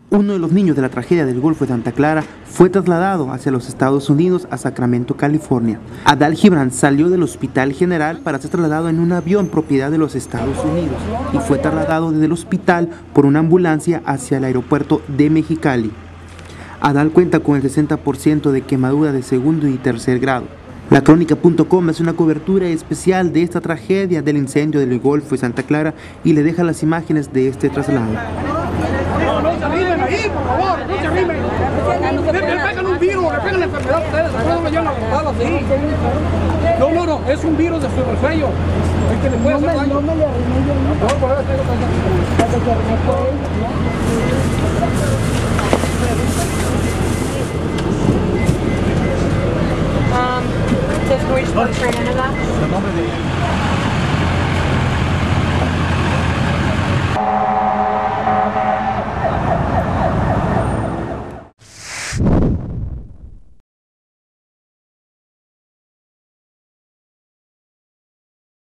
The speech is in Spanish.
Uno de los niños de la tragedia del Golfo de Santa Clara fue trasladado hacia los Estados Unidos a Sacramento, California. Adal Gibran salió del Hospital General para ser trasladado en un avión propiedad de los Estados Unidos y fue trasladado desde el hospital por una ambulancia hacia el aeropuerto de Mexicali. Adal cuenta con el 60% de quemadura de segundo y tercer grado. Lacrónica.com hace una cobertura especial de esta tragedia del incendio del Golfo de Santa Clara y le deja las imágenes de este traslado. No se arrimen ahí, por favor, no se arrimen. Le pegan un virus, le pegan la enfermedad a ustedes, no me llevan la patada así. No, es un virus de su resfriado. Es que le puede hacer daño. No me le arrimé yo. ¿Después por Canadá?